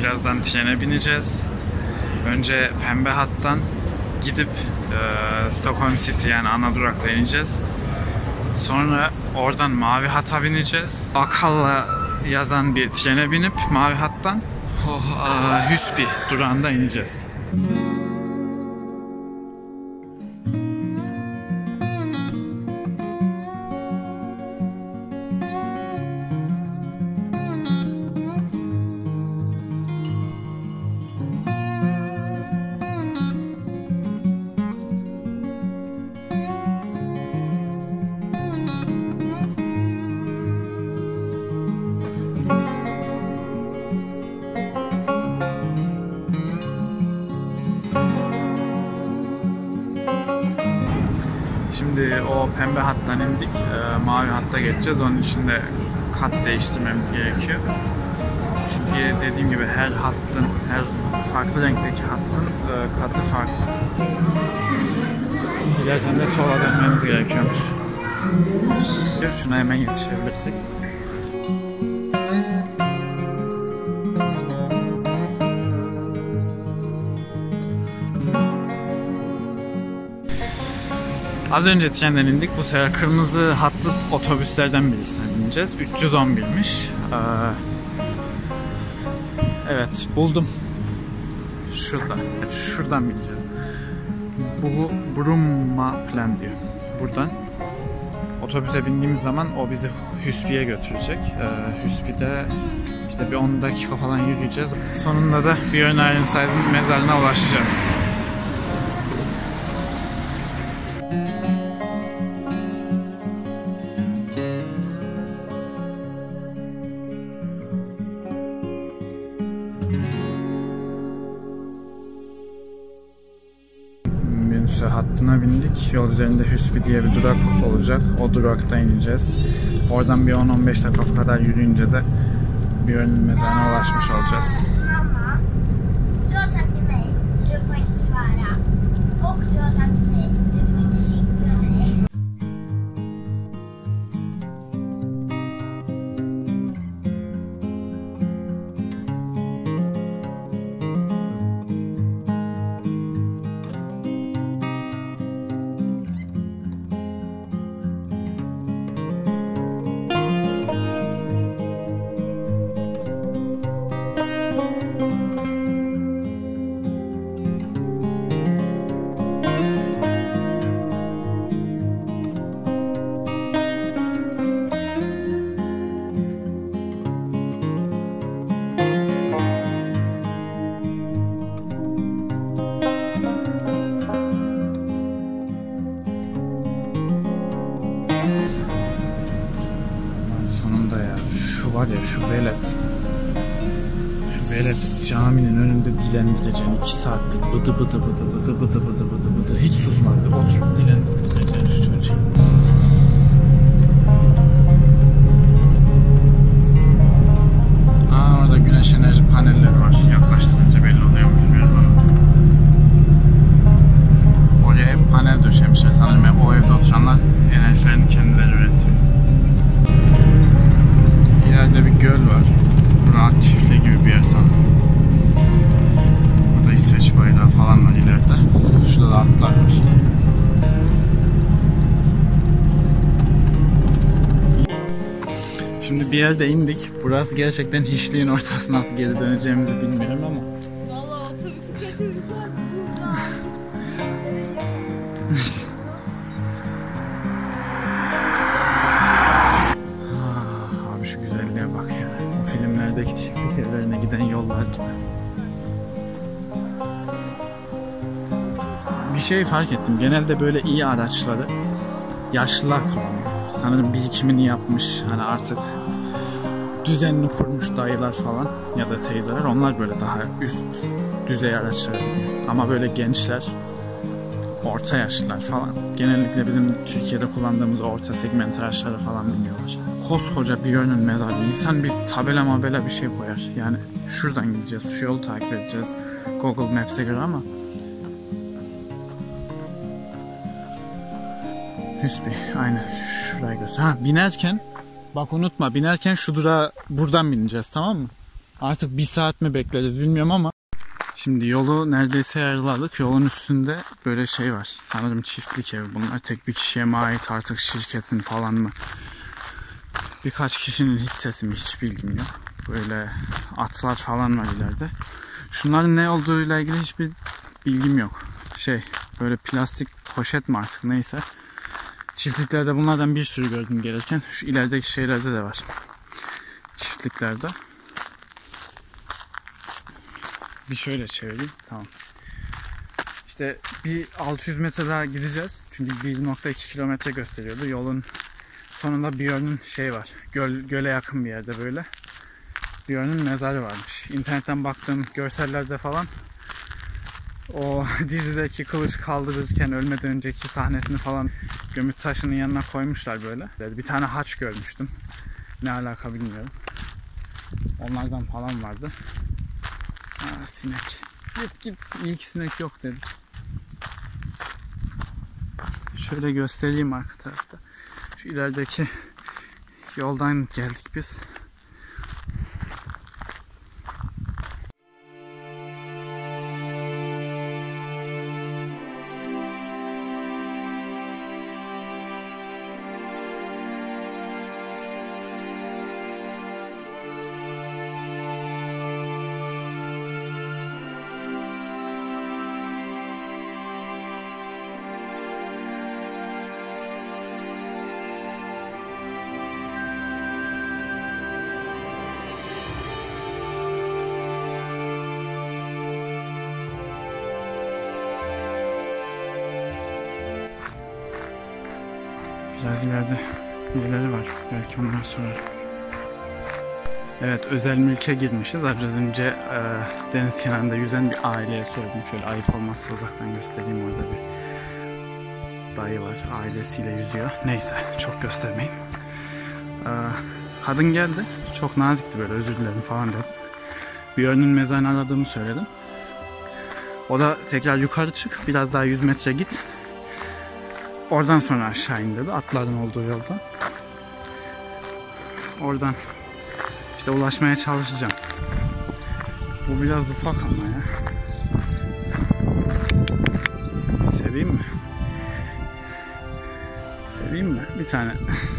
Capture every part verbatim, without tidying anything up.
birazdan trene bineceğiz. Önce Pembe Hat'tan gidip e, Stockholm City yani ana durakta ineceğiz. Sonra oradan Mavi Hat'a bineceğiz. Akalla yazan bir trene binip Mavi Hat'tan oh, e, Husby durağında ineceğiz. Şimdi o Pembe Hat'tan indik, e, Mavi Hat'ta geçeceğiz. Onun için de kat değiştirmemiz gerekiyor. Çünkü dediğim gibi her hattın, her farklı renkteki hattın e, katı farklı. Giderken de sola dönmemiz gerekiyormuş. Şuna hemen yetişebilirsek. Az önce trenden indik. Bu sefer kırmızı hatlı otobüslerden birisinden bineceğiz. üç yüz on birmiş. Ee, evet buldum. Şurada. Evet, şuradan bineceğiz. Bu Bromma Plan diyor. Buradan otobüse bindiğimiz zaman o bizi Husby'ye götürecek. Ee, Husby'de işte bir on dakika falan yürüyeceğiz. Sonunda da Björn Ironside'ın mezarına ulaşacağız. Hattına bindik. Yol üzerinde Husby diye bir durak olacak. O durakta ineceğiz. Oradan bir on on beş dakika kadar yürüyünce de Björn'ün mezarına ulaşmış olacağız. Var ya şu velet, şu velet caminin önünde dilendireceksin iki saattir bıdı bıdı bıdı bıdı bıdı bıdı bıdı bıdı hiç susmadı, oturup dilendireceksin şu çocuğu. Aa, orada güneş enerji panelleri var, yaklaştırınca belli oluyor mu bilmiyorum ama oraya hep panel döşemişler sanırım. Hep o evde oturanlar enerjilerini kendileri üretiyor. İleride bir göl var. Rahat çiftliği gibi bir yer sanırım. Burada İsveç bayrağı falan var ileride. Şurada da atlar var. Şimdi bir yerde indik. Burası gerçekten hiçliğin ortası, nasıl geri döneceğimizi bilmiyorum ama. Vallahi otobüsü kaçırırız burada. Çiftlik evlerine giden yollar gibi. Bir şey fark ettim. Genelde böyle iyi araçları yaşlılar kullanıyor. Sanırım birikimini yapmış, hani artık düzenini kurmuş dayılar falan ya da teyzeler, onlar böyle daha üst düzey araçlara biniyor. Ama böyle gençler, orta yaşlılar falan genellikle bizim Türkiye'de kullandığımız orta segment araçlara falan biniyorlar. Koskoca Björn'ün mezarı, insan bir tabela mabela bir şey koyar. Yani şuradan gideceğiz, şu yolu takip edeceğiz Google Maps'e göre ama Husby, aynen şurayı göster. Ha, binerken bak unutma, binerken şu durağa buradan bineceğiz, tamam mı? Artık bir saat mi bekleriz bilmiyorum ama. Şimdi yolu neredeyse yarıladık. Yolun üstünde böyle şey var. Sanırım çiftlik evi bunlar. Tek bir kişiye mi ait artık, şirketin falan mı? Birkaç kişinin hissesi mi hiç bilgim yok. Böyle atlar falan var ileride. Şunların ne olduğuyla ilgili hiçbir bilgim yok. Şey böyle plastik poşet mi artık neyse. Çiftliklerde bunlardan bir sürü gördüm gelirken. Şu ilerideki şeylerde de var. Çiftliklerde. Bir şöyle çevireyim. Tamam. İşte bir altı yüz metre daha gideceğiz. Çünkü bir nokta iki kilometre gösteriyordu. Yolun sonunda Björn'ün şey var. Göl, göle yakın bir yerde böyle. Björn'ün mezarı varmış. İnternetten baktığım görsellerde falan o dizideki kılıç kaldırırken ölmeden önceki sahnesini falan gömüt taşının yanına koymuşlar böyle. Bir tane haç görmüştüm. Ne alaka bilmiyorum. Onlardan falan vardı. Aa, sinek. Git git. İyi ki sinek yok dedim. Şöyle göstereyim arka tarafta. Şu ilerideki yoldan geldik biz. Biraz ileride birileri var. Belki ondan sonra. Evet, özel mülke girmişiz. Az önce e, deniz kenarında yüzen bir aileye sordum. Şöyle ayıp olmazsa uzaktan göstereyim. Orada bir dayı var. Ailesiyle yüzüyor. Neyse, çok göstermeyeyim. E, kadın geldi. Çok nazikti böyle. Özür dilerim falan dedim. Björn'ün mezarını aradığımı söyledim. O da tekrar yukarı çık. Biraz daha yüz metre git. Oradan sonra aşağı in dedi. Atların olduğu yoldan. Oradan işte ulaşmaya çalışacağım. Bu biraz ufak ama ya. Seveyim mi? Seveyim mi? Bir tane.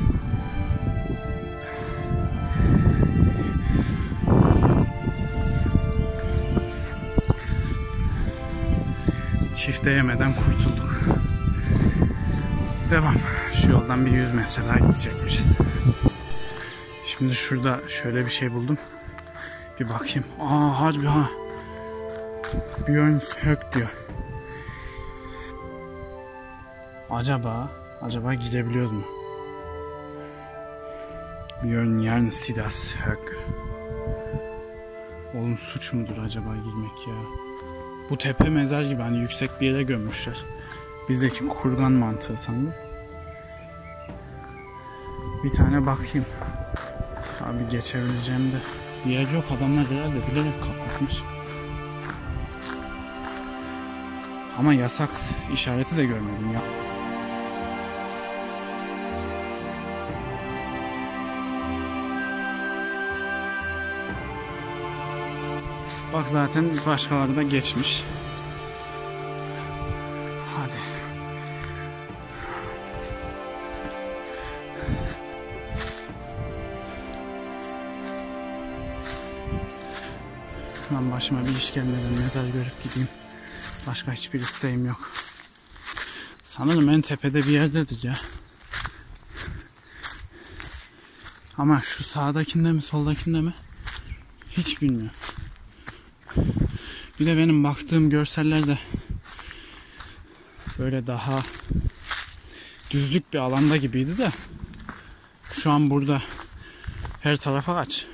Çifte yemeden kurtulduk. Devam. Şu yoldan bir yüz metre daha gidecekmişiz. Şimdi şurada şöyle bir şey buldum. Bir bakayım. Aa harbi ha. Björns Hök diyor. Acaba acaba gidebiliyoruz mu? Björn Yarn Sidas Hök. Oğlum suç mudur acaba girmek ya? Bu tepe mezar gibi hani yüksek bir yere gömmüşler. Bizdeki kurgan mantığı sanırım. Bir tane bakayım. Abi geçebileceğim de bir yer yok. Adamlar herhalde bilerek kapatmış. Ama yasak işareti de görmedim ya. Bak zaten başkaları da geçmiş. Hadi. Ben başıma bir iş gelmeden mezar görüp gideyim. Başka hiçbir isteğim yok. Sanırım en tepede bir yerdedir ya. Ama şu sağdakinde mi soldakinde mi? Hiç bilmiyorum. Bir de benim baktığım görsellerde böyle daha düzlük bir alanda gibiydi de şu an burada her tarafa aç.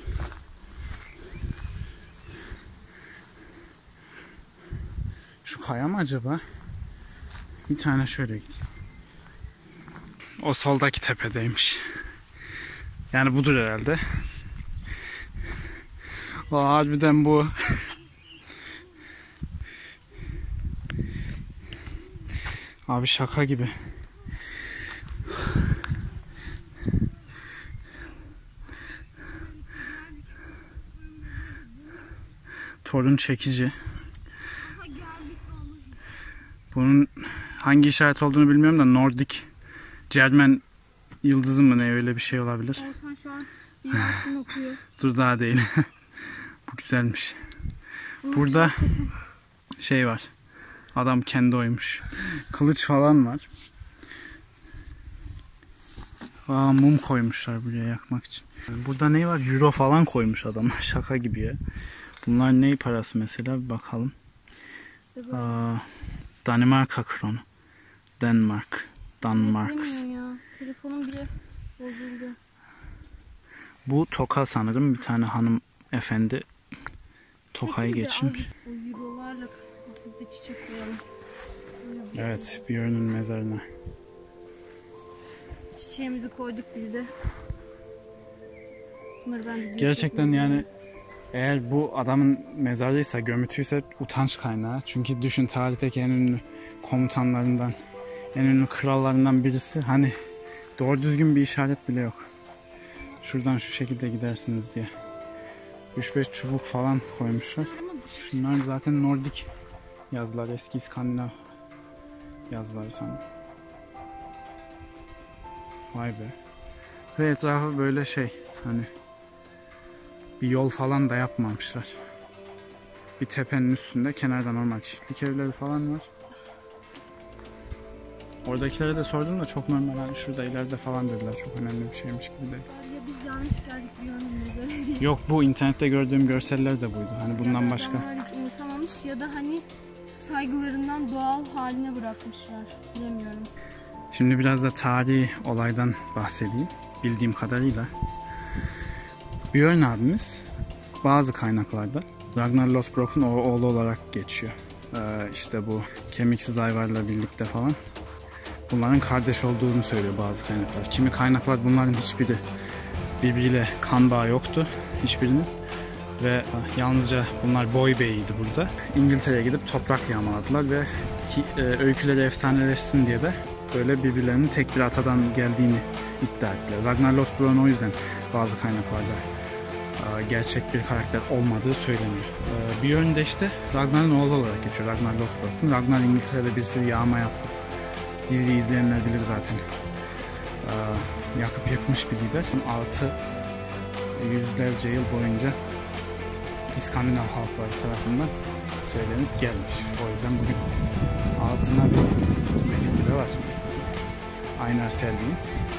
Şu kaya mı acaba? Bir tane şöyle gideyim. O soldaki tepedeymiş. Yani budur herhalde. O harbiden bu. Abi şaka gibi. torun çekici. Bunun hangi işaret olduğunu bilmiyorum da Nordic German yıldızı mı ne, öyle bir şey olabilir. Olsan şu an bir Yasin okuyor. Dur, daha değil. Bu güzelmiş. Burada şey var. Adam kendi oymuş. Kılıç falan var. Aa, mum koymuşlar buraya yakmak için. Burada ne var? Euro falan koymuş adam. Şaka gibi ya. Bunlar ne parası mesela? Bir bakalım. İşte böyle. Aa, Danimarka kronu. Denmark. Danmarks. Ya. Telefonum bile bozuldu. Bu toka sanırım. Bir tane hanım efendi tokayı geçirmiş. O eurolarla biz de çiçek koyalım. Evet, Björn'ün mezarına. Çiçeğimizi koyduk biz de. Bunları ben de gerçekten yani eğer bu adamın mezarıysa, gömütüyse utanç kaynağı. Çünkü düşün, tarihteki en ünlü komutanlarından, en ünlü krallarından birisi. Hani doğru düzgün bir işaret bile yok. Şuradan şu şekilde gidersiniz diye. üç beş çubuk falan koymuşlar. Şunlar zaten Nordik yazılar, eski İskandinav yazıları sanırım. Vay be. Ve etrafı böyle şey, hani bir yol falan da yapmamışlar. Bir tepenin üstünde kenarda normal çiftlik evleri falan var. Oradakilere de sordum da çok normal, hani şurada ileride falan dediler, çok önemli bir şeymiş gibi değil. Ya biz yanlış geldik bir yönün mezarı diye. Yok, bu internette gördüğüm görseller de buydu. Hani bundan ya başka. hiç umursamamış ya da hani saygılarından doğal haline bırakmışlar. Bilemiyorum. Şimdi biraz da tarihi olaydan bahsedeyim. Bildiğim kadarıyla. Björn abimiz bazı kaynaklarda Ragnar Lothbrok'un oğlu olarak geçiyor. Ee, işte bu kemiksiz Ayvar'la birlikte falan bunların kardeş olduğunu söylüyor bazı kaynaklar. Kimi kaynaklar bunların hiçbiri birbiriyle kan bağı yoktu hiçbirinin. Ve yalnızca bunlar boy beyiydi burada. İngiltere'ye gidip toprak yağmaladılar ve e, öyküleri efsaneleşsin diye de böyle birbirlerinin tek bir atadan geldiğini iddia ettiler. Ragnar Lothbrok'un o yüzden bazı kaynaklarda e, gerçek bir karakter olmadığı söyleniyor. E, Björn de işte Ragnar'ın oğlu olarak geçiyor. Ragnar Lothbrok'un. Ragnar İngiltere'de bir sürü yağma yaptı. Dizi izleyenler bilir zaten. E, yakıp yıkmış bir lider. Altı yüzlerce yıl boyunca İskandinav halkları tarafından söylenip gelmiş. O yüzden bugün altına bir fikri var. Einar Selvi'nin.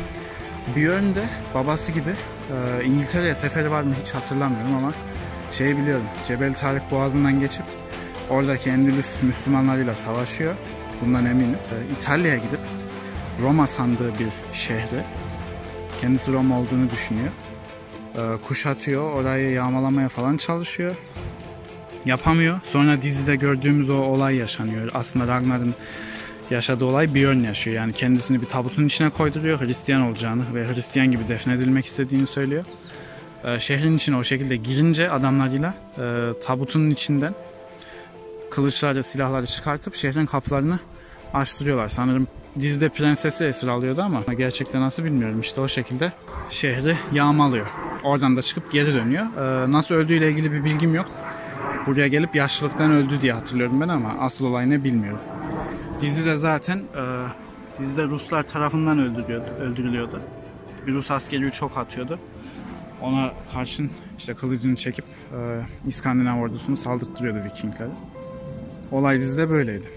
Björn de babası gibi e, İngiltere'ye seferi var mı hiç hatırlamıyorum ama şeyi biliyorum. Cebel Tarık Boğazı'ndan geçip oradaki Endülüs Müslümanlarıyla savaşıyor. Bundan eminiz. E, İtalya'ya gidip Roma sandığı bir şehre, kendisi Roma olduğunu düşünüyor, kuşatıyor, orayı yağmalamaya falan çalışıyor. Yapamıyor. Sonra dizide gördüğümüz o olay yaşanıyor. Aslında Ragnar'ın yaşadığı olay Björn yaşıyor. Yani kendisini bir tabutun içine koyduruyor. Hristiyan olacağını ve Hristiyan gibi defnedilmek istediğini söylüyor. Şehrin içine o şekilde girince adamlarıyla tabutun içinden kılıçlarla silahları çıkartıp şehrin kapılarını açtırıyorlar. Sanırım dizide prensesi esir alıyordu ama gerçekten nasıl bilmiyorum. İşte o şekilde şehri yağmalıyor. Oradan da çıkıp geri dönüyor. Ee, nasıl öldüğüyle ilgili bir bilgim yok. Buraya gelip yaşlılıktan öldü diye hatırlıyorum ben ama asıl olay ne bilmiyorum. Dizide zaten e, dizide Ruslar tarafından öldürüyordu, öldürülüyordu. Bir Rus askeri çok atıyordu. Ona karşın işte kılıcını çekip e, İskandinav ordusunu saldırttırıyordu Vikingleri. Olay dizide böyleydi.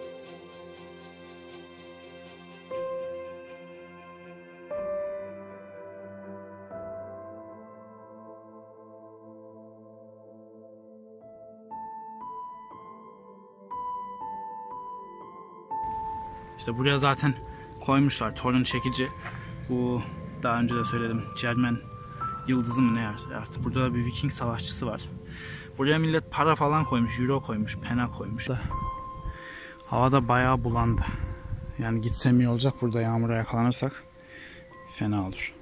İşte buraya zaten koymuşlar torun çekici. Bu daha önce de söyledim. German yıldızı mı ne artık. Burada da bir Viking savaşçısı var. Buraya millet para falan koymuş, euro koymuş, pena koymuş. Havada bayağı bulandı. Yani gitsem iyi olacak, burada yağmura yakalanırsak fena olur.